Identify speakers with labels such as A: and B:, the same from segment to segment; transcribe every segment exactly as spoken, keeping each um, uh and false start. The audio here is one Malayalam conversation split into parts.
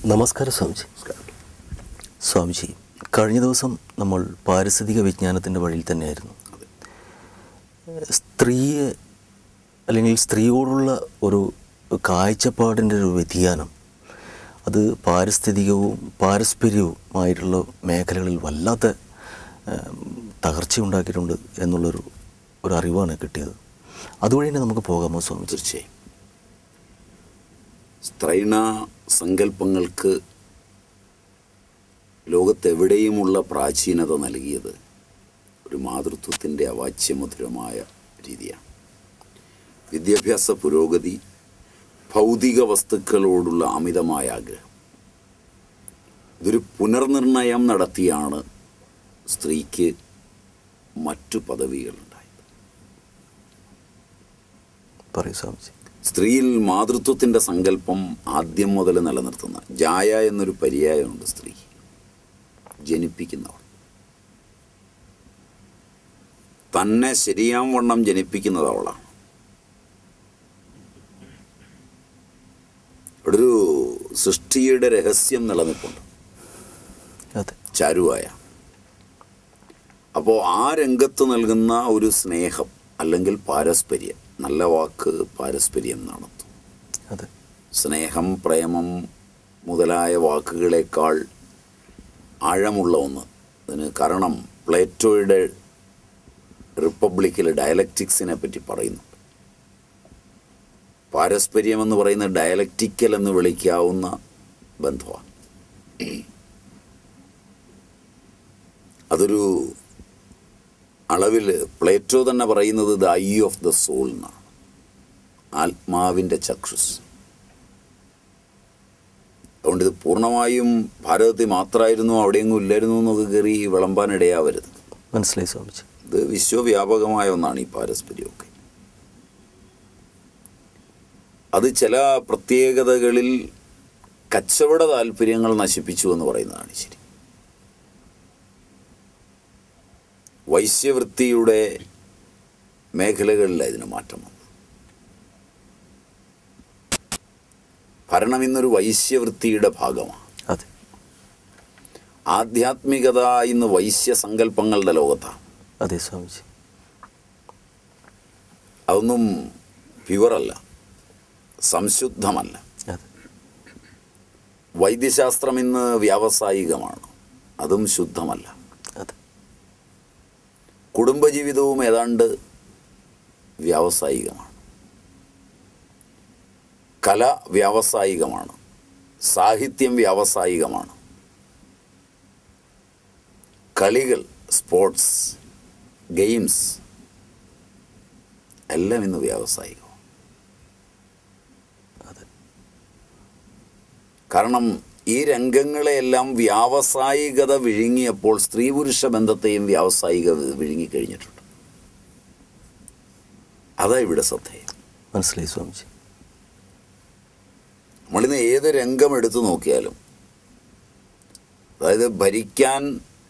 A: നമസ്കാരം സ്വാമിജി. സ്വാമിജി, കഴിഞ്ഞ ദിവസം നമ്മൾ പാരിസ്ഥിതിക വിജ്ഞാനത്തിൻ്റെ വഴിയിൽ തന്നെയായിരുന്നു. സ്ത്രീയെ അല്ലെങ്കിൽ സ്ത്രീയോടുള്ള ഒരു കാഴ്ചപ്പാടിൻ്റെ ഒരു വ്യതിയാനം അത് പാരിസ്ഥിതികവും പാരസ്പര്യവുമായിട്ടുള്ള മേഖലകളിൽ വല്ലാത്ത തകർച്ചയുണ്ടാക്കിയിട്ടുണ്ട് എന്നുള്ളൊരു ഒരു അറിവാണ് കിട്ടിയത്. അതുവഴി തന്നെ നമുക്ക് പോകാമോ സ്വാമി?
B: തീർച്ചയായും. സ്ത്രൈണ സങ്കല്പങ്ങൾക്ക് ലോകത്തെവിടെയുമുള്ള പ്രാചീനത നൽകിയത് ഒരു മാതൃത്വത്തിൻ്റെ അവാച്യമധുരമായ രീതിയാണ്. വിദ്യാഭ്യാസ പുരോഗതി, ഭൗതിക വസ്തുക്കളോടുള്ള അമിതമായ ആഗ്രഹം, ഇതൊരു പുനർനിർണയം നടത്തിയാണ് സ്ത്രീക്ക് മറ്റു പദവികളുണ്ടായത്.
A: പറയൂ സ്വാമിജി.
B: സ്ത്രീയിൽ മാതൃത്വത്തിൻ്റെ സങ്കല്പം ആദ്യം മുതൽ നിലനിർത്തുന്ന ജായ എന്നൊരു പര്യായമുണ്ട്. സ്ത്രീ ജനിപ്പിക്കുന്നവൾ, തന്നെ ശരിയാം വണ്ണം ജനിപ്പിക്കുന്നത് അവളാണ്. ഇവിടെ ഒരു സൃഷ്ടിയുടെ രഹസ്യം നിലനിൽപ്പുണ്ട്, ചാരുവായ. അപ്പോൾ ആ രംഗത്ത് നൽകുന്ന ഒരു സ്നേഹം അല്ലെങ്കിൽ പാരസ്പര്യം, നല്ല വാക്ക് പാരസ്പര്യം എന്നാണ്. സ്നേഹം, പ്രേമം മുതലായ വാക്കുകളേക്കാൾ ആഴമുള്ള ഒന്ന് അതിന്. കാരണം പ്ലേറ്റോയുടെ റിപ്പബ്ലിക്കിൽ ഡയലക്റ്റിക്സിനെ പറ്റി പറയുന്നു. പാരസ്പര്യം എന്ന് പറയുന്നത് ഡയലക്റ്റിക്കൽ എന്ന് വിളിക്കാവുന്ന ബന്ധമാണ്. അതൊരു അളവിൽ പ്ലേറ്റോ തന്നെ പറയുന്നത് the eye of the soul എന്നാണ്, ആത്മാവിൻ്റെ ചക്ഷുസ്. അതുകൊണ്ട് ഇത് പൂർണ്ണമായും ഭാരതത്തിൽ മാത്രമായിരുന്നു, അവിടെയെങ്ങും ഇല്ലായിരുന്നു എന്നൊക്കെ കയറി വിളമ്പാനിടയാവരുത്.
A: മനസ്സിലായി സ്വാമിജി.
B: ഇത് വിശ്വവ്യാപകമായ ഒന്നാണ് ഈ പാരസ്പര്യമൊക്കെ. അത് ചില പ്രത്യേകതകളിൽ കച്ചവട താല്പര്യങ്ങൾ നശിപ്പിച്ചു എന്ന് പറയുന്നതാണ് ശരി. വൈശ്യവൃത്തിയുടെ മേഖലകളിലാണ് ഇതിന് മാറ്റം വന്നത്. ഭരണം ഇന്നൊരു വൈശ്യവൃത്തിയുടെ ഭാഗമാണ്.
A: അതെ.
B: ആധ്യാത്മികത ഇന്ന് വൈശ്യസങ്കല്പങ്ങളുടെ ലോകത്താണ്.
A: അതെ സ്വാമിജി.
B: അതൊന്നും പ്യുവറല്ല, സംശുദ്ധമല്ല. വൈദ്യശാസ്ത്രം ഇന്ന് വ്യാവസായികമാണ്, അതും ശുദ്ധമല്ല. കുടുംബജീവിതവും ഏതാണ്ട് വ്യാവസായികമാണ്. കല വ്യാവസായികമാണ്, സാഹിത്യം വ്യാവസായികമാണ്, കളികൾ, സ്പോർട്സ്, ഗെയിംസ് എല്ലാം ഇന്ന് വ്യാവസായികം. കാരണം ഈ രംഗങ്ങളെയെല്ലാം വ്യാവസായികത വിഴുങ്ങിയപ്പോൾ സ്ത്രീ പുരുഷ ബന്ധത്തെയും വ്യാവസായികത വിഴുങ്ങിക്കഴിഞ്ഞിട്ടുണ്ട്. അതാ ഇവിടെ ശ്രദ്ധേയം.
A: മനസ്സിലായി സ്വാമിജി.
B: നമ്മളിന്ന് ഏത് രംഗം എടുത്തു നോക്കിയാലും, അതായത് ഭരിക്കാൻ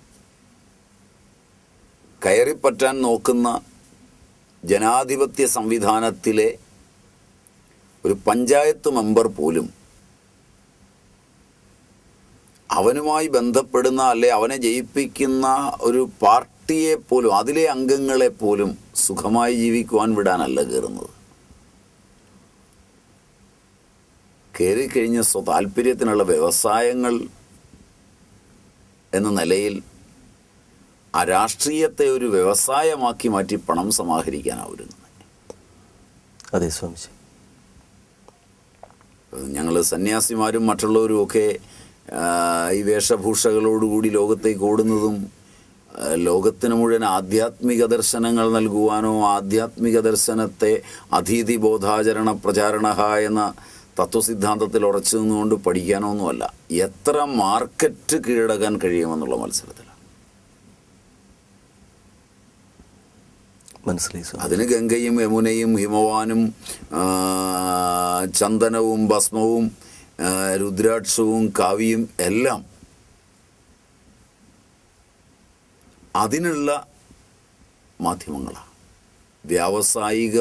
B: കയറിപ്പറ്റാൻ നോക്കുന്ന ജനാധിപത്യ സംവിധാനത്തിലെ ഒരു പഞ്ചായത്ത് മെമ്പർ പോലും അവനുമായി ബന്ധപ്പെടുന്ന അല്ലെ അവനെ ജയിപ്പിക്കുന്ന ഒരു പാർട്ടിയെ പോലും, അതിലെ അംഗങ്ങളെ പോലും സുഖമായി ജീവിക്കുവാൻ വിടാനല്ല കയറുന്നത്. കയറിക്കഴിഞ്ഞ സ്വതാല്പര്യത്തിനുള്ള വ്യവസായങ്ങൾ എന്ന നിലയിൽ ആ രാഷ്ട്രീയത്തെ ഒരു വ്യവസായമാക്കി മാറ്റി പണം സമാഹരിക്കാനാവുന്നത്.
A: അതെ സ്വാമിജി.
B: ഞങ്ങൾ സന്യാസിമാരും മറ്റുള്ളവരും ഒക്കെ ഈ വേഷഭൂഷകളോടുകൂടി ലോകത്തേക്ക് ഓടുന്നതും ലോകത്തിന് മുഴുവൻ ആധ്യാത്മിക ദർശനങ്ങൾ നൽകുവാനോ ആധ്യാത്മിക ദർശനത്തെ അധീതി ബോധാചരണ പ്രചാരണ എന്ന തത്വസിദ്ധാന്തത്തിൽ ഉറച്ചു നിന്നുകൊണ്ട് പഠിക്കാനോ ഒന്നുമല്ല, എത്ര മാർക്കറ്റ് കീഴടക്കാൻ കഴിയുമെന്നുള്ള മത്സരത്തിലാണ്.
A: മനസ്സിലായി.
B: അതിന് ഗംഗയും യമുനയും ഹിമവാനും ചന്ദനവും ഭസ്മവും രുദ്രാക്ഷവും കാവ്യയും എല്ലാം അതിനുള്ള മാധ്യമങ്ങളാണ്, വ്യാവസായിക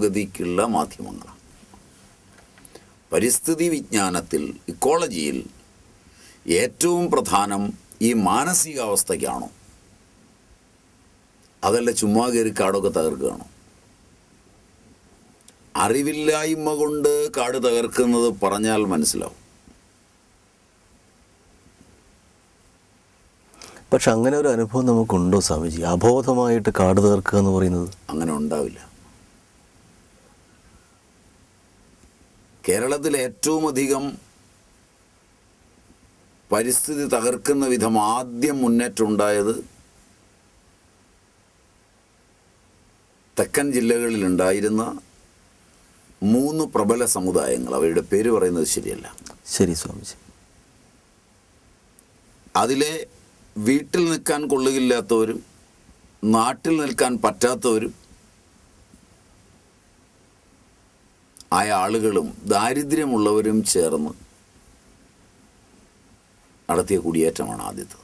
B: പുരോഗതിക്കുള്ള മാധ്യമങ്ങളാണ്. പരിസ്ഥിതി വിജ്ഞാനത്തിൽ, ഇക്കോളജിയിൽ ഏറ്റവും പ്രധാനം ഈ മാനസികാവസ്ഥയ്ക്കാണോ, അതല്ല ചുമ്മാ കയറി കാടൊക്കെ തകർക്കുകയാണോ? അറിവില്ലായ്മ കൊണ്ട് കാട് തകർക്കുന്നത് പറഞ്ഞാൽ മനസ്സിലാവും.
A: പക്ഷെ അങ്ങനെ ഒരു അനുഭവം നമുക്കുണ്ടോ സ്വാമിജി? അബോധമായിട്ട് കാട് തകർക്കുക എന്ന് പറയുന്നത്
B: അങ്ങനെ ഉണ്ടാവില്ല. കേരളത്തിൽ ഏറ്റവും അധികം പരിസ്ഥിതി തകർക്കുന്ന വിധം ആദ്യം മുന്നേറ്റം ഉണ്ടായത് തെക്കൻ ജില്ലകളിലുണ്ടായിരുന്ന മൂന്ന് പ്രബല സമുദായങ്ങൾ. അവയുടെ പേര് പറയുന്നത് ശരിയല്ല.
A: ശരി സ്വാമിജി.
B: അതിലെ വീട്ടിൽ നിൽക്കാൻ കൊള്ളുകയില്ലാത്തവരും നാട്ടിൽ നിൽക്കാൻ പറ്റാത്തവരും ആയ ആളുകളും ദാരിദ്ര്യമുള്ളവരും ചേർന്ന് നടത്തിയ കുടിയേറ്റമാണ് ആദ്യത്തത്.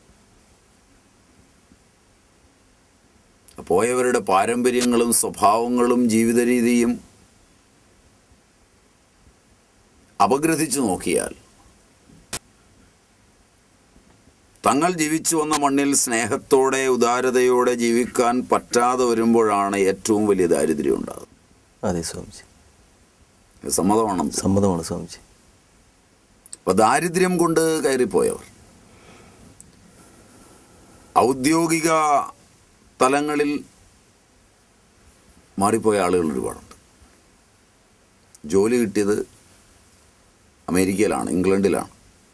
B: പോയവരുടെ പാരമ്പര്യങ്ങളും സ്വഭാവങ്ങളും ജീവിത രീതിയും അപഗ്രഥിച്ചു നോക്കിയാൽ തങ്ങൾ ജീവിച്ചു വന്ന മണ്ണിൽ സ്നേഹത്തോടെ ഉദാരതയോടെ ജീവിക്കാൻ പറ്റാതെ വരുമ്പോഴാണ് ഏറ്റവും വലിയ ദാരിദ്ര്യം ഉണ്ടാകുന്നത്.
A: അതെ സ്വാമിജി,
B: സമ്മതമാണ്
A: സമ്മതമാണ് സ്വാമിജി.
B: അപ്പം ദാരിദ്ര്യം കൊണ്ട് കയറിപ്പോയവർ, ഔദ്യോഗിക തലങ്ങളിൽ മാറിപ്പോയ ആളുകൾ ഒരുപാടുണ്ട്. ജോലി കിട്ടിയത് അമേരിക്കയിലാണ്, ഇംഗ്ലണ്ടിലാണ്,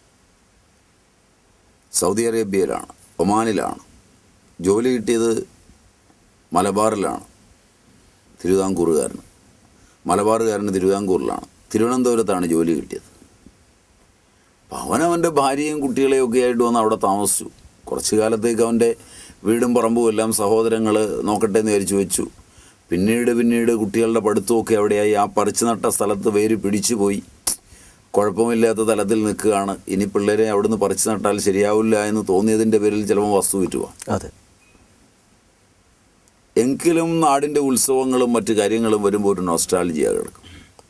B: സൗദി അറേബ്യയിലാണ്, ഒമാനിലാണ്. ജോലി കിട്ടിയത് മലബാറിലാണ്, തിരുവിതാംകൂറുകാരന്. മലബാറുകാരന് തിരുവിതാംകൂറിലാണ്. തിരുവനന്തപുരത്താണ് ജോലി കിട്ടിയത്. അപ്പം അവനവൻ്റെ ഭാര്യയും കുട്ടികളെയും ഒക്കെ ആയിട്ട് വന്ന് അവിടെ താമസിച്ചു. കുറച്ച് കാലത്തേക്ക് അവൻ്റെ വീടും പറമ്പും എല്ലാം സഹോദരങ്ങൾ നോക്കട്ടെ എന്ന് വിചാരിച്ചു വെച്ചു. പിന്നീട് പിന്നീട് കുട്ടികളുടെ പഠിത്തമൊക്കെ അവിടെയായി. ആ പറിച്ചു നട്ട സ്ഥലത്ത് വേര് പിടിച്ചു പോയി. കുഴപ്പമില്ലാത്ത തലത്തിൽ നിൽക്കുകയാണ്. ഇനി പിള്ളേരെ അവിടുന്ന് പറിച്ചു നട്ടാൽ ശരിയാവില്ല എന്ന് തോന്നിയതിൻ്റെ പേരിൽ ചിലപ്പോൾ വസ്തു വിറ്റുപോകാം.
A: അതെ.
B: എങ്കിലും നാടിൻ്റെ ഉത്സവങ്ങളും മറ്റു കാര്യങ്ങളും വരുമ്പോൾ ഒരു നൊസ്റ്റാൾജിയ കിടക്കും.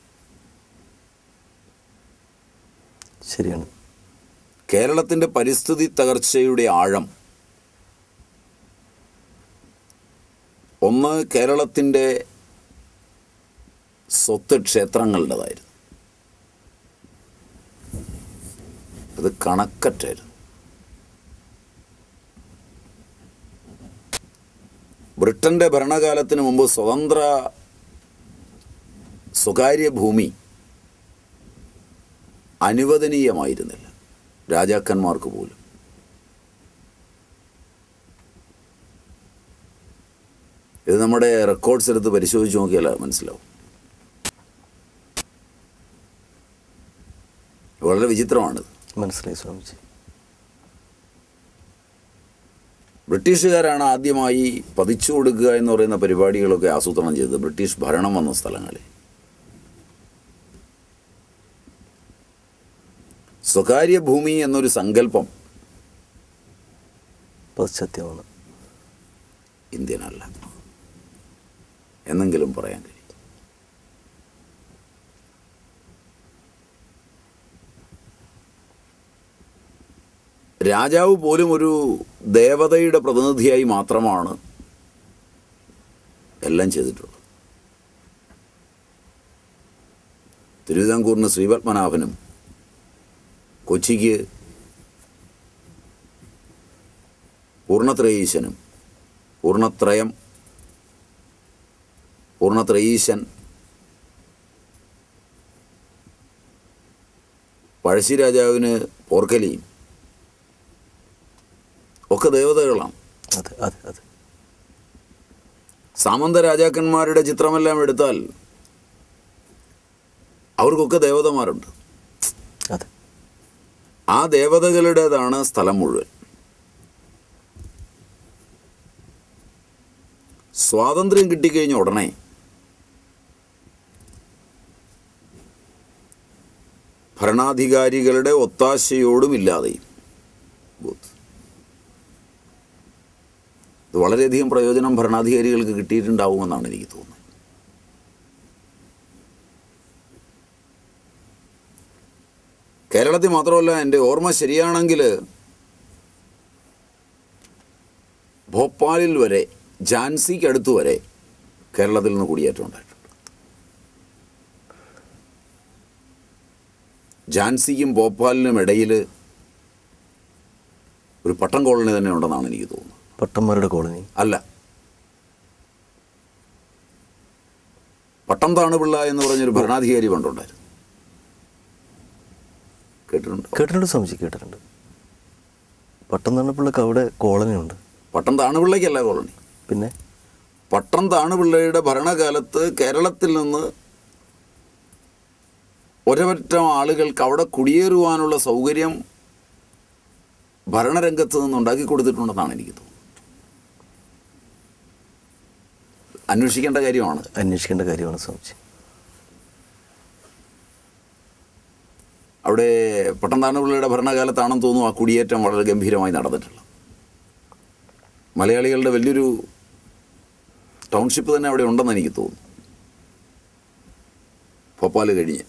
A: ശരിയാണ്.
B: കേരളത്തിൻ്റെ പരിസ്ഥിതി തകർച്ചയുടെ ആഴം ഒന്ന്, കേരളത്തിൻ്റെ സ്വത്ത് ക്ഷേത്രങ്ങളുടേതായിരുന്നു. അത് കണക്കറ്റായിരുന്നു. ബ്രിട്ടൻ്റെ ഭരണകാലത്തിന് മുമ്പ് സ്വതന്ത്ര സ്വകാര്യ ഭൂമി അനുവദനീയമായിരുന്നില്ല, രാജാക്കന്മാർക്ക് പോലും. ഇത് നമ്മുടെ റെക്കോർഡ്സ് എടുത്ത് പരിശോധിച്ച് നോക്കിയാൽ മനസ്സിലാവും. വളരെ വിചിത്രമാണിത്.
A: മനസ്സിലായി സ്വാമിജി.
B: ബ്രിട്ടീഷുകാരാണ് ആദ്യമായി പതിച്ചു കൊടുക്കുക എന്ന് പറയുന്ന പരിപാടികളൊക്കെ ആസൂത്രണം ചെയ്തത് ബ്രിട്ടീഷ് ഭരണം വന്ന സ്ഥലങ്ങളിൽ. സ്വകാര്യ ഭൂമി എന്നൊരു സങ്കല്പം
A: പാശ്ചാത്യമാണ്,
B: ഇന്ത്യനല്ല എന്നെങ്കിലും പറയാൻ കഴിയും. രാജാവ് പോലും ഒരു ദേവതയുടെ പ്രതിനിധിയായി മാത്രമാണ് എല്ലാം ചെയ്തിട്ടുള്ളത്. തിരുവിതാംകൂറിന് ശ്രീപത്മനാഭനും കൊച്ചിക്ക് പൂർണ്ണത്രയീശനും, പൂർണ്ണത്രയം, പൂർണ്ണത്രയീശൻ, പഴശ്ശിരാജാവിന് പോർക്കലിയും ഒക്കെ ദേവതകളാണ്.
A: അതെ അതെ അതെ.
B: സാമന്ത രാജാക്കന്മാരുടെ ചിത്രമെല്ലാം എടുത്താൽ അവർക്കൊക്കെ ദേവതമാരുണ്ട്.
A: അതെ.
B: ആ ദേവതകളുടേതാണ് സ്ഥലം മുഴുവൻ. സ്വാതന്ത്ര്യം കിട്ടിക്കഴിഞ്ഞ ഉടനെ ഭരണാധികാരികളുടെ ഒത്താശയോടും ഇല്ലാതെയും ഇത് വളരെയധികം പ്രയോജനം ഭരണാധികാരികൾക്ക് കിട്ടിയിട്ടുണ്ടാവുമെന്നാണ് എനിക്ക് തോന്നുന്നത്. കേരളത്തിൽ മാത്രമല്ല, എൻ്റെ ഓർമ്മ ശരിയാണെങ്കിൽ ഭോപ്പാലിൽ വരെ, ഝാൻസിക്ക് അടുത്ത് വരെ കേരളത്തിൽ നിന്ന് കുടിയേറ്റം ഉണ്ടായിട്ടുണ്ട്. ഝാൻസിക്കും ഭോപ്പാലിനും ഇടയിൽ ഒരു പട്ടം കോളനി തന്നെ ഉണ്ടെന്നാണ് എനിക്ക് തോന്നുന്നത്.
A: പട്ടന്മാരുടെ കോളനി
B: അല്ല, പട്ടം താണുപിള്ള എന്ന് പറഞ്ഞൊരു ഭരണാധികാരി പണ്ടുണ്ടായിരുന്നു. കേട്ടിട്ടുണ്ട്?
A: കേട്ടിട്ടുണ്ട് സ്വാമിജി, കേട്ടിട്ടുണ്ട്. പട്ടം താണുപിള്ളക്ക് അവിടെ കോളനി ഉണ്ട്.
B: പട്ടം താണുപിള്ളയ്ക്കല്ല കോളനി.
A: പിന്നെ
B: പട്ടം താണുപിള്ളയുടെ ഭരണകാലത്ത് കേരളത്തിൽ നിന്ന് ഒരവറ്റം ആളുകൾക്ക് അവിടെ കുടിയേറുവാനുള്ള സൗകര്യം ഭരണരംഗത്ത് നിന്ന് ഉണ്ടാക്കി കൊടുത്തിട്ടുണ്ടെന്നാണ് എനിക്ക് തോന്നുന്നത്. അന്വേഷിക്കേണ്ട കാര്യമാണ്
A: അന്വേഷിക്കേണ്ട കാര്യമാണ് സ്വാമിജി.
B: അവിടെ പട്ടം താണുപിള്ളയുടെ ഭരണകാലത്താണെന്ന് തോന്നുന്നു ആ കുടിയേറ്റം വളരെ ഗംഭീരമായി നടന്നിട്ടുള്ളത്. മലയാളികളുടെ വലിയൊരു ടൗൺഷിപ്പ് തന്നെ അവിടെ ഉണ്ടെന്ന് എനിക്ക് തോന്നുന്നു. ഭോപ്പാൽ കഴിഞ്ഞ്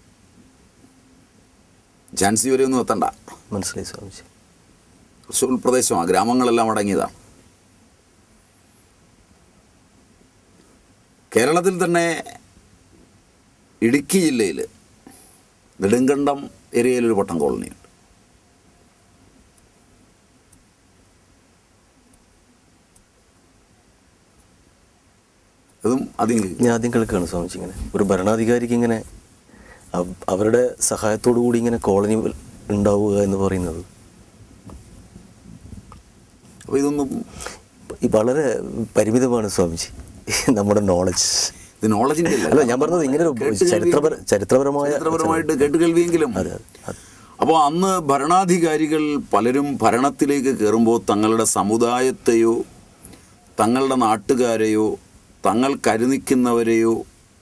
B: ഝാൻസി വരെ ഒന്നും എത്തണ്ട.
A: മനസ്സിലായി സ്വാമിജി.
B: കുറച്ച് ഉൾപ്രദേശമാണ്, ഗ്രാമങ്ങളെല്ലാം അടങ്ങിയതാണ്. കേരളത്തിൽ തന്നെ ഇടുക്കി ജില്ലയിൽ നെടുങ്കണ്ടം ഏരിയയിലൊരു പട്ടം കോളനിയുണ്ട്. അതും ആദ്യം
A: ഞാൻ ആദ്യം കേൾക്കുകയാണ് സ്വാമിജി. ഇങ്ങനെ ഒരു ഭരണാധികാരിക്ക് ഇങ്ങനെ അവ- അവരുടെ സഹായത്തോടു കൂടി ഇങ്ങനെ കോളനി ഉണ്ടാവുക എന്ന് പറയുന്നത്
B: അപ്പോൾ ഇതൊന്നും
A: ഈ വളരെ പരിമിതമാണ് സ്വാമിജി നമ്മുടെ നോളജ്.
B: ഇത് നോളജിൻ്റെ
A: അല്ല,
B: അല്ല,
A: ഞാൻ പറഞ്ഞത് ഇങ്ങനെ ഒരു ചരിത്രപര ചരിത്രപരമായ
B: ചരിത്രപരമായിട്ട് കേട്ടുകേൾവിയെങ്കിലും.
A: അതെ അതെ
B: അപ്പോൾ അന്ന് ഭരണാധികാരികൾ പലരും ഭരണത്തിലേക്ക് കയറുമ്പോൾ തങ്ങളുടെ സമുദായത്തെയോ തങ്ങളുടെ നാട്ടുകാരെയോ തങ്ങൾ കരുനിൽക്കുന്നവരെയോ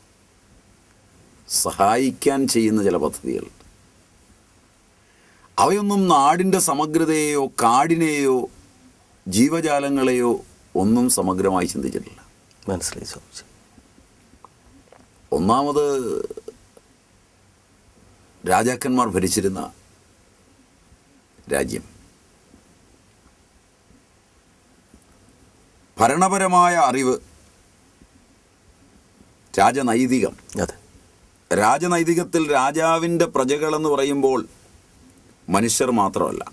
B: സഹായിക്കാൻ ചെയ്യുന്ന ചില പദ്ധതികൾ, അവയൊന്നും നാടിൻ്റെ സമഗ്രതയെയോ കാടിനെയോ ജീവജാലങ്ങളെയോ ഒന്നും സമഗ്രമായി ചിന്തിച്ചിട്ടില്ല.
A: മനസ്സിലായി സ്വാമിജി.
B: ഒന്നാമത് രാജാക്കന്മാർ ഭരിച്ചിരുന്ന രാജ്യം, ഭരണപരമായ അറിവ്, രാജനൈതികം.
A: അതെ,
B: രാജനൈതികത്തിൽ രാജാവിൻ്റെ പ്രജകളെന്ന് പറയുമ്പോൾ മനുഷ്യർ മാത്രമല്ല,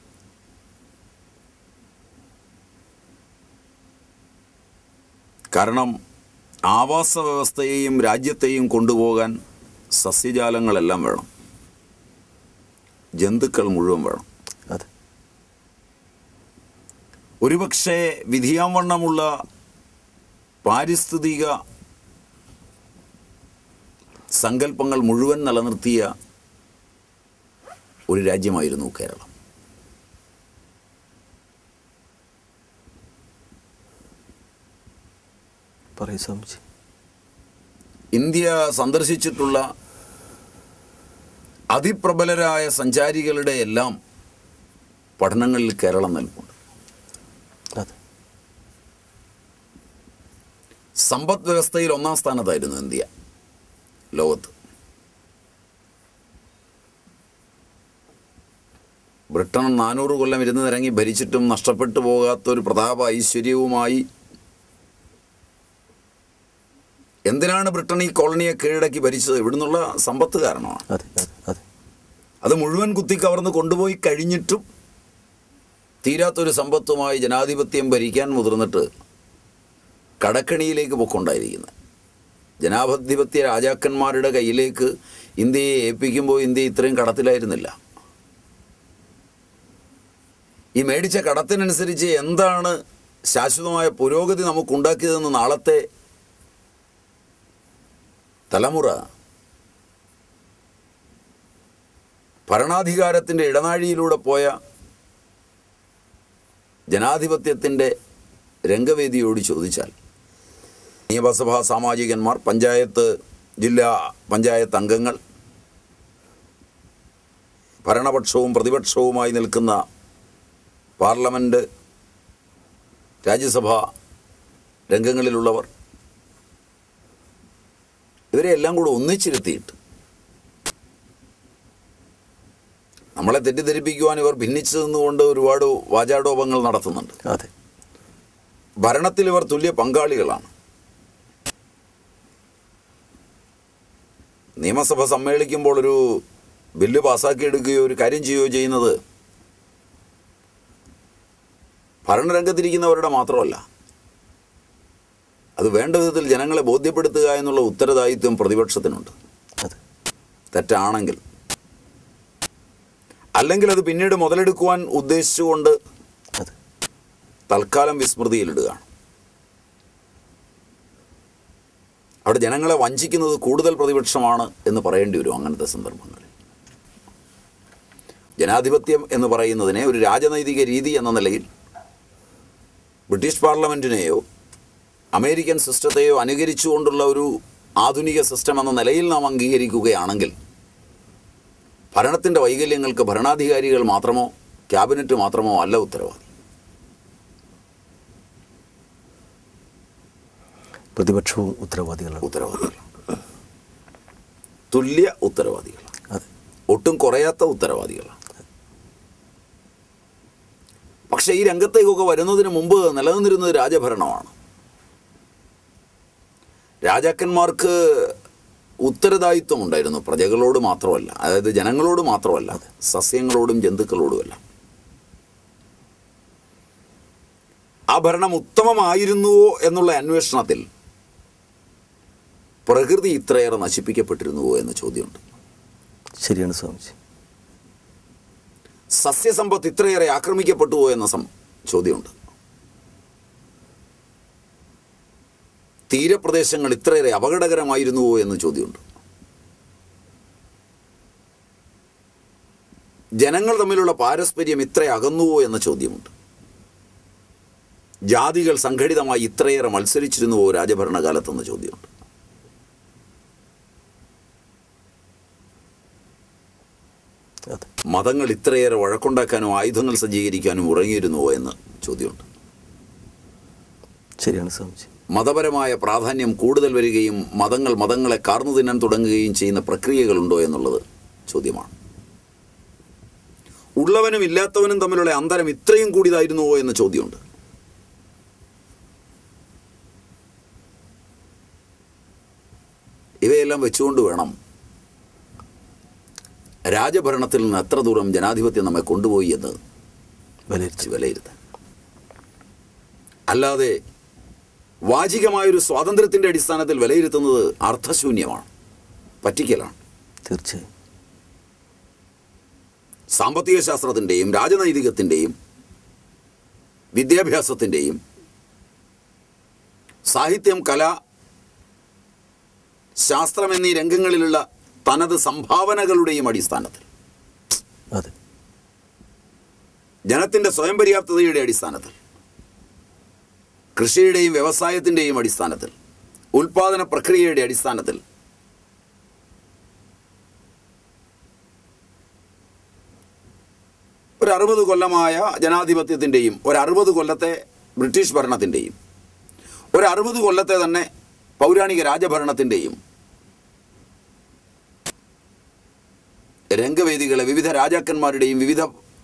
B: കാരണം ആവാസ വ്യവസ്ഥയെയും രാജ്യത്തെയും കൊണ്ടുപോകാൻ സസ്യജാലങ്ങളെല്ലാം വേണം, ജന്തുക്കൾ മുഴുവൻ വേണം.
A: അതെ,
B: ഒരുപക്ഷെ വിധിയാവണ്ണമുള്ള പാരിസ്ഥിതിക സങ്കല്പങ്ങൾ മുഴുവൻ നിലനിർത്തിയ ഒരു രാജ്യമായിരുന്നു കേരളം.
A: പറയൂ സ്വാമിജി.
B: ഇന്ത്യ സന്ദർശിച്ചിട്ടുള്ള അതിപ്രബലരായ സഞ്ചാരികളുടെ എല്ലാം പഠനങ്ങളിൽ കേരളം നിൽപ്പുണ്ട്.
A: അതെ,
B: സമ്പദ് വ്യവസ്ഥയിൽ ഒന്നാം സ്ഥാനത്തായിരുന്നു ഇന്ത്യ ലോകത്ത്. ബ്രിട്ടൻ നാനൂറ് കൊല്ലം ഇരുന്ന് നിരങ്ങി ഭരിച്ചിട്ടും നഷ്ടപ്പെട്ടു പോകാത്തൊരു പ്രതാപ ഐശ്വര്യവുമായി എന്തിനാണ് ബ്രിട്ടൻ ഈ കോളനിയെ കീഴടക്കി ഭരിച്ചത്? ഇവിടുന്നുള്ള സമ്പത്ത് കാരണമാണ്.
A: അതെ, അതെ, അതെ,
B: അത് മുഴുവൻ കുത്തിക്കവർന്ന് കൊണ്ടുപോയി കഴിഞ്ഞിട്ടും തീരാത്തൊരു സമ്പത്തുമായി ജനാധിപത്യം ഭരിക്കാൻ മുതിർന്നിട്ട് കടക്കണിയിലേക്ക് പൊക്കൊണ്ടായിരിക്കുന്നത്. ജനാധിപത്യ രാജാക്കന്മാരുടെ കയ്യിലേക്ക് ഇന്ത്യയെ ഏൽപ്പിക്കുമ്പോൾ ഇന്ത്യ ഇത്രയും കടത്തിലായിരുന്നില്ല. ഈ മേടിച്ച കടത്തിനനുസരിച്ച് എന്താണ് ശാശ്വതമായ പുരോഗതി നമുക്കുണ്ടാക്കിയതെന്ന് നാളത്തെ തലമുറ ഭരണാധികാരത്തിൻ്റെ ഇടനാഴിയിലൂടെ പോയ ജനാധിപത്യത്തിൻ്റെ രംഗവേദിയോട് ചോദിച്ചാൽ, നിയമസഭാ സാമാജികന്മാർ, പഞ്ചായത്ത് ജില്ലാ പഞ്ചായത്ത് അംഗങ്ങൾ, ഭരണപക്ഷവും പ്രതിപക്ഷവുമായി നിൽക്കുന്ന പാർലമെൻറ്റ്, രാജ്യസഭാ രംഗങ്ങളിലുള്ളവർ, ഇവരെ എല്ലാം കൂടെ ഒന്നിച്ചിരുത്തിയിട്ട് നമ്മളെ തെറ്റിദ്ധരിപ്പിക്കുവാൻ ഇവർ ഭിന്നിച്ചു നിന്നുകൊണ്ട് ഒരുപാട് വാചാടോപങ്ങൾ നടത്തുന്നുണ്ട്.
A: അതെ.
B: ഭരണത്തിൽ ഇവർ തുല്യ പങ്കാളികളാണ്. നിയമസഭ സമ്മേളിക്കുമ്പോൾ ഒരു ബില്ല് പാസ്സാക്കിയെടുക്കുകയോ ഒരു കാര്യം ചെയ്യുകയോ ചെയ്യുന്നത് ഭരണരംഗത്തിരിക്കുന്നവരുടെ മാത്രമല്ല, അത് വേണ്ട വിധത്തിൽ ജനങ്ങളെ ബോധ്യപ്പെടുത്തുക എന്നുള്ള ഉത്തരവാദിത്വം പ്രതിപക്ഷത്തിനുണ്ട്. തെറ്റാണെങ്കിൽ, അല്ലെങ്കിൽ അത് പിന്നീട് മുതലെടുക്കുവാൻ ഉദ്ദേശിച്ചുകൊണ്ട് തൽക്കാലം വിസ്മൃതിയിലിടുകയാണ്. അവിടെ ജനങ്ങളെ വഞ്ചിക്കുന്നത് കൂടുതൽ പ്രതിപക്ഷമാണ് എന്ന് പറയേണ്ടി വരും അങ്ങനത്തെ സന്ദർഭങ്ങളിൽ. ജനാധിപത്യം എന്ന് പറയുന്നതിനെ ഒരു രാജനൈതിക രീതി എന്ന നിലയിൽ ബ്രിട്ടീഷ് പാർലമെൻറ്റിനെയോ അമേരിക്കൻ സിസ്റ്റത്തെയോ അനുകരിച്ചുകൊണ്ടുള്ള ഒരു ആധുനിക സിസ്റ്റം എന്ന നിലയിൽ നാം അംഗീകരിക്കുകയാണെങ്കിൽ ഭരണത്തിൻ്റെ വൈകല്യങ്ങൾക്ക് ഭരണാധികാരികൾ മാത്രമോ ക്യാബിനറ്റ് മാത്രമോ അല്ല ഉത്തരവാദി.
A: പ്രതിപക്ഷവും ഉത്തരവാദികളാണ്.
B: ഉത്തരവാദികളാണ്, തുല്യ ഉത്തരവാദികളാണ്, ഒട്ടും കുറയാത്ത ഉത്തരവാദികളാണ്. പക്ഷേ ഈ രംഗത്തേക്കൊക്കെ വരുന്നതിന് മുമ്പ് നിലനിന്നിരുന്നത് രാജഭരണമാണ്. രാജാക്കന്മാർക്ക് ഉത്തരവാദിത്വം ഉണ്ടായിരുന്നു, പ്രജകളോട് മാത്രമല്ല, അതായത് ജനങ്ങളോട് മാത്രമല്ല, സസ്യങ്ങളോടും ജന്തുക്കളോടുമല്ല. ആ ഭരണം ഉത്തമമായിരുന്നുവോ എന്നുള്ള അന്വേഷണത്തിൽ പ്രകൃതി ഇത്രയേറെ നശിപ്പിക്കപ്പെട്ടിരുന്നുവോ എന്ന ചോദ്യമുണ്ട്.
A: ശരിയാണ് സ്വാമിജി.
B: സസ്യസമ്പത്ത് ഇത്രയേറെ ആക്രമിക്കപ്പെട്ടുവോ എന്ന ചോദ്യമുണ്ട്. തീരപ്രദേശങ്ങൾ ഇത്രയേറെ അപകടകരമായിരുന്നുവോ എന്ന ചോദ്യമുണ്ട്. ജനങ്ങൾ തമ്മിലുള്ള പാരസ്പര്യം ഇത്ര അകന്നുവോ എന്ന ചോദ്യമുണ്ട്. ജാതികൾ സംഘടിതമായി ഇത്രയേറെ മത്സരിച്ചിരുന്നുവോ രാജഭരണകാലത്തെന്ന ചോദ്യമുണ്ട്. മതങ്ങൾ ഇത്രയേറെ വഴക്കുണ്ടാക്കാനും ആയുധങ്ങൾ സജ്ജീകരിക്കാനും ഉറങ്ങിയിരുന്നുവോ എന്ന ചോദ്യമുണ്ട്.
A: ശരിയാണ് സ്വാമിജി.
B: മതപരമായ പ്രാധാന്യം കൂടുതൽ വരികയും മതങ്ങൾ മതങ്ങളെ കാർന്നു തിന്നാൻ തുടങ്ങുകയും ചെയ്യുന്ന പ്രക്രിയകളുണ്ടോ എന്നുള്ളത് ചോദ്യമാണ്. ഉള്ളവനും ഇല്ലാത്തവനും തമ്മിലുള്ള അന്തരം ഇത്രയും കൂടിയതായിരുന്നുവോ എന്ന ചോദ്യമുണ്ട്. ഇവയെല്ലാം വെച്ചുകൊണ്ട് വേണം രാജഭരണത്തിൽ നിന്ന് എത്ര ദൂരം ജനാധിപത്യം നമ്മെ കൊണ്ടുപോയി എന്ന് വിലയിരുത്തി വിലയിരുത്താൻ. അല്ലാതെ വാചികമായൊരു സ്വാതന്ത്ര്യത്തിൻ്റെ അടിസ്ഥാനത്തിൽ വിലയിരുത്തുന്നത് അർത്ഥശൂന്യമാണ്, പറ്റിക്കലാണ്.
A: തീർച്ചയായും.
B: സാമ്പത്തിക ശാസ്ത്രത്തിൻ്റെയും രാജനൈതികത്തിൻ്റെയും വിദ്യാഭ്യാസത്തിൻ്റെയും സാഹിത്യം, കല, ശാസ്ത്രം എന്നീ രംഗങ്ങളിലുള്ള തനത് സംഭാവനകളുടെയും അടിസ്ഥാനത്തിൽ, ജനത്തിൻ്റെ സ്വയം പര്യാപ്തതയുടെ അടിസ്ഥാനത്തിൽ, കൃഷിയുടെയും വ്യവസായത്തിൻ്റെയും അടിസ്ഥാനത്തിൽ, ഉൽപാദന പ്രക്രിയയുടെ അടിസ്ഥാനത്തിൽ ഒരു അറുപത് കൊല്ലമായ ജനാധിപത്യത്തിൻ്റെയും ഒരു അറുപത് കൊല്ലത്തെ ബ്രിട്ടീഷ് ഭരണത്തിൻ്റെയും ഒരു അറുപത് കൊല്ലത്തെ തന്നെ പൗരാണിക രാജഭരണത്തിൻ്റെയും രംഗവേദികളെ വിവിധ രാജാക്കന്മാരുടെയും വിവിധ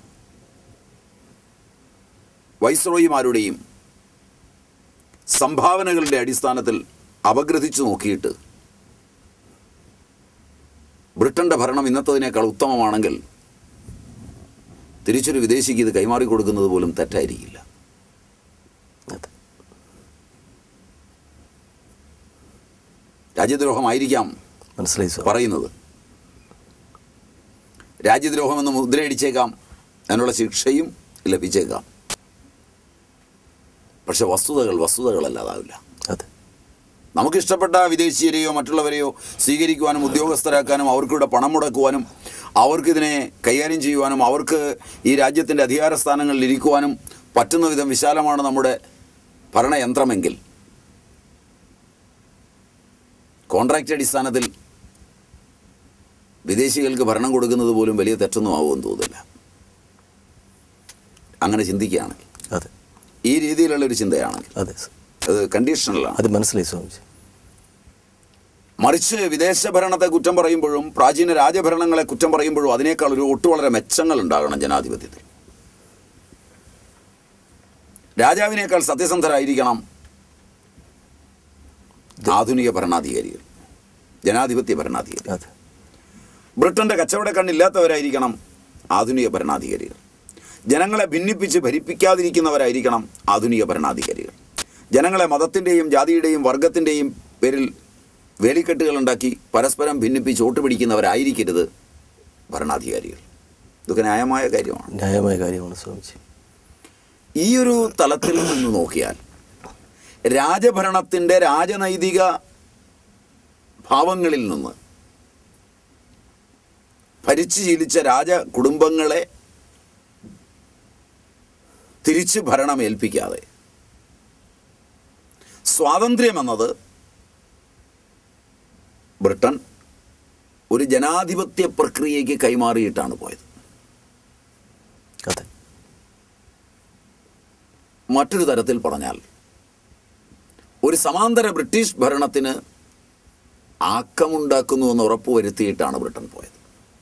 B: വൈസ്രോയിമാരുടെയും സംഭാവനകളുടെ അടിസ്ഥാനത്തിൽ അപഗ്രഥിച്ചു നോക്കിയിട്ട് ബ്രിട്ടൻ്റെ ഭരണം ഇന്നത്തതിനേക്കാൾ ഉത്തമമാണെങ്കിൽ തിരിച്ചൊരു വിദേശിക്ക് ഇത് കൈമാറി കൊടുക്കുന്നത് പോലും തെറ്റായിരിക്കില്ല. രാജ്യദ്രോഹമായിരിക്കാം
A: മനസ്സിലായി
B: പറയുന്നത്. രാജ്യദ്രോഹമെന്ന് മുദ്രയടിച്ചേക്കാം, അതിനുള്ള ശിക്ഷയും ലഭിച്ചേക്കാം. പക്ഷെ വസ്തുതകൾ വസ്തുതകളല്ലാതാവില്ല. നമുക്കിഷ്ടപ്പെട്ട വിദേശീയരെയോ മറ്റുള്ളവരെയോ സ്വീകരിക്കുവാനും ഉദ്യോഗസ്ഥരാക്കാനും അവർക്കിവിടെ പണം മുടക്കുവാനും അവർക്കിതിനെ കൈകാര്യം ചെയ്യുവാനും അവർക്ക് ഈ രാജ്യത്തിൻ്റെ അധികാര സ്ഥാനങ്ങളിൽ ഇരിക്കുവാനും പറ്റുന്ന വിധം വിശാലമാണ് നമ്മുടെ ഭരണയന്ത്രമെങ്കിൽ കോൺട്രാക്റ്റ് അടിസ്ഥാനത്തിൽ വിദേശികൾക്ക് ഭരണം കൊടുക്കുന്നത് പോലും വലിയ തെറ്റൊന്നും ആവുമെന്ന് തോന്നില്ല. അങ്ങനെ ചിന്തിക്കുകയാണെങ്കിൽ,
A: അതെ,
B: ഈ രീതിയിലുള്ളൊരു ചിന്തയാണെങ്കിൽ
A: അതെ,
B: അത് കണ്ടീഷണലാണ്.
A: അത് മനസ്സിലായി സ്വാമിജി.
B: മറിച്ച് വിദേശ ഭരണത്തെ കുറ്റം പറയുമ്പോഴും പ്രാചീന രാജഭരണങ്ങളെ കുറ്റം പറയുമ്പോഴും അതിനേക്കാൾ ഒരു ഒട്ടു വളരെ മെച്ചങ്ങൾ ഉണ്ടാകണം ജനാധിപത്യത്തിൽ. രാജാവിനേക്കാൾ സത്യസന്ധരായിരിക്കണം ആധുനിക ഭരണാധികാരികൾ, ജനാധിപത്യ ഭരണാധികാരികൾ. ബ്രിട്ടന്റെ കച്ചവട കണ്ണില്ലാത്തവരായിരിക്കണം ആധുനിക ഭരണാധികാരികൾ. ജനങ്ങളെ ഭിന്നിപ്പിച്ച് ഭരിപ്പിക്കാതിരിക്കുന്നവരായിരിക്കണം ആധുനിക ഭരണാധികാരികൾ. ജനങ്ങളെ മതത്തിൻ്റെയും ജാതിയുടെയും വർഗത്തിൻ്റെയും പേരിൽ വേലിക്കെട്ടുകളുണ്ടാക്കി പരസ്പരം ഭിന്നിപ്പിച്ച് വോട്ട് പിടിക്കുന്നവരായിരിക്കരുത് ഭരണാധികാരികൾ. ഇതൊക്കെ ന്യായമായ കാര്യമാണ്.
A: ന്യായമായ കാര്യമാണ് സ്വാമിജി.
B: ഈ ഒരു തലത്തിൽ നിന്ന് നോക്കിയാൽ രാജഭരണത്തിൻ്റെ രാജനൈതിക ഭാവങ്ങളിൽ നിന്ന് ഭരിച്ചു ശീലിച്ച രാജ കുടുംബങ്ങളെ തിരിച്ച് ഭരണം ഏൽപ്പിക്കാതെ സ്വാതന്ത്ര്യമെന്നത് ബ്രിട്ടൻ ഒരു ജനാധിപത്യ പ്രക്രിയയ്ക്ക് കൈമാറിയിട്ടാണ് പോയത്.
A: അതെ.
B: മറ്റൊരു തരത്തിൽ പറഞ്ഞാൽ ഒരു സമാന്തര ബ്രിട്ടീഷ് ഭരണത്തിന് ആക്കമുണ്ടാക്കുന്നുവെന്ന് ഉറപ്പുവരുത്തിയിട്ടാണ് ബ്രിട്ടൻ പോയത്.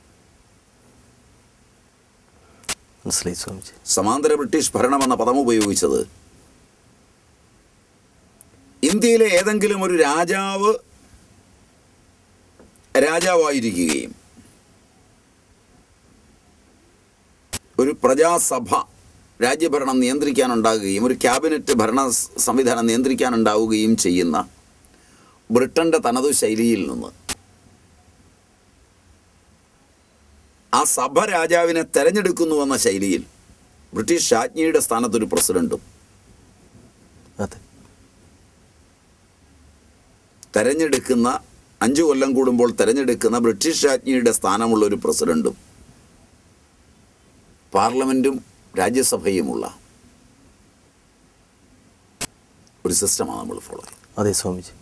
A: മനസ്സിലായി സ്വാമിജി.
B: സമാന്തര ബ്രിട്ടീഷ് ഭരണം എന്ന പദം ഉപയോഗിച്ചത് ഇന്ത്യയിലെ ഏതെങ്കിലും ഒരു രാജാവ് രാജാവായിരിക്കുകയും ഒരു പ്രജാസഭ രാജ്യഭരണം നിയന്ത്രിക്കാനുണ്ടാകുകയും ഒരു ക്യാബിനറ്റ് ഭരണ സംവിധാനം നിയന്ത്രിക്കാനുണ്ടാവുകയും ചെയ്യുന്ന ബ്രിട്ടൻ്റെ തനതു ശൈലിയിൽ നിന്ന് ആ സഭ രാജാവിനെ തെരഞ്ഞെടുക്കുന്നുവെന്ന ശൈലിയിൽ ബ്രിട്ടീഷ് രാജ്ഞിയുടെ സ്ഥാനത്തൊരു പ്രസിഡന്റും തെരഞ്ഞെടുക്കുന്ന അഞ്ചു കൊല്ലം കൂടുമ്പോൾ തെരഞ്ഞെടുക്കുന്ന ബ്രിട്ടീഷ് രാജ്ഞിയുടെ സ്ഥാനമുള്ള ഒരു പ്രസിഡന്റും പാർലമെൻറ്റും രാജ്യസഭയുമുള്ള ഒരു സിസ്റ്റമാണ് നമ്മൾ ഫോളോ ചെയ്യുന്നത്.
A: അതെ സ്വാമിജി.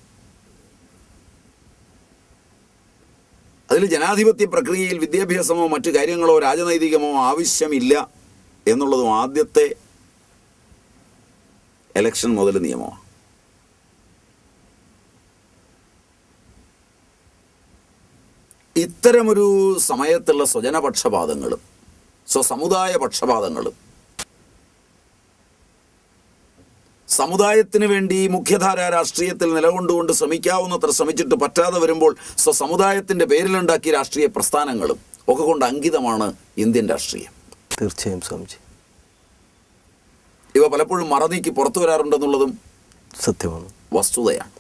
B: അതിൽ ജനാധിപത്യ പ്രക്രിയയിൽ വിദ്യാഭ്യാസമോ മറ്റു കാര്യങ്ങളോ രാജനൈതികമോ ആവശ്യമില്ല എന്നുള്ളതും ആദ്യത്തെ എലക്ഷൻ മുതൽ നിയമമാണ്. ഇത്തരമൊരു സമയത്തുള്ള സ്വജനപക്ഷപാതങ്ങളും സ്വസമുദായ പക്ഷപാതങ്ങളും സമുദായത്തിന് വേണ്ടി മുഖ്യധാര രാഷ്ട്രീയത്തിൽ നിലകൊണ്ടുകൊണ്ട് ശ്രമിക്കാവുന്നത്ര ശ്രമിച്ചിട്ട് പറ്റാതെ വരുമ്പോൾ സ്വസമുദായത്തിൻ്റെ പേരിലുണ്ടാക്കിയ രാഷ്ട്രീയ പ്രസ്ഥാനങ്ങളും ഒക്കെ കൊണ്ട് അങ്കിതമാണ് ഇന്ത്യൻ രാഷ്ട്രീയം.
A: തീർച്ചയായും സ്വാമിജി.
B: ഇവ പലപ്പോഴും മറനീക്കി പുറത്തു വരാറുണ്ടെന്നുള്ളതും
A: സത്യമാണ്,
B: വസ്തുതയാണ്.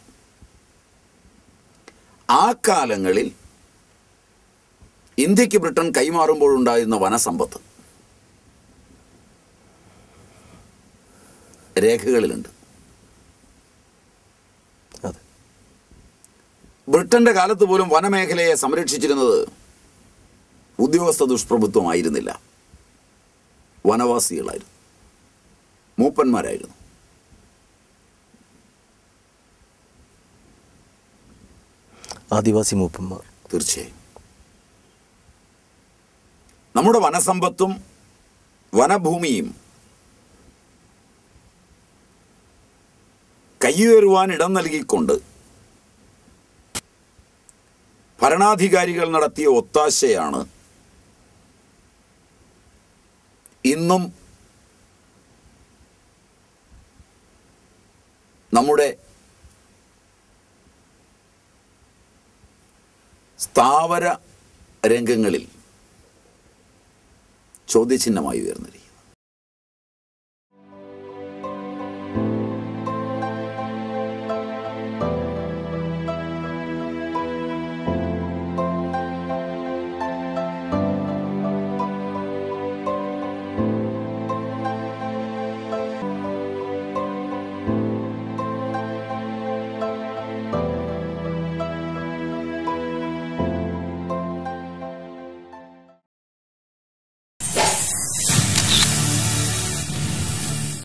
B: ആ കാലങ്ങളിൽ ഇന്ത്യക്ക് ബ്രിട്ടൻ കൈമാറുമ്പോഴുണ്ടായിരുന്ന വനസമ്പത്ത് രേഖകളിലുണ്ട്. ബ്രിട്ടന്റെ കാലത്ത് പോലും വനമേഖലയെ സംരക്ഷിച്ചിരുന്നത് ഉദ്യോഗസ്ഥ ദുഷ്പ്രഭുത്വമായിരുന്നില്ല, വനവാസികളായിരുന്നു, മൂപ്പന്മാരായിരുന്നു.
A: ആദിവാസി മൂപ്പന്മാർ.
B: തീർച്ചയായും നമ്മുടെ വനസമ്പത്തും വനഭൂമിയും കയ്യേറുവാൻ ഇടം നൽകിക്കൊണ്ട് ഭരണാധികാരികൾ നടത്തിയ ഒത്താശയാണ് ഇന്നും നമ്മുടെ സ്ഥാവര രംഗങ്ങളിൽ ചോദ്യചിഹ്നമായി ഉയർന്നിരിക്കും.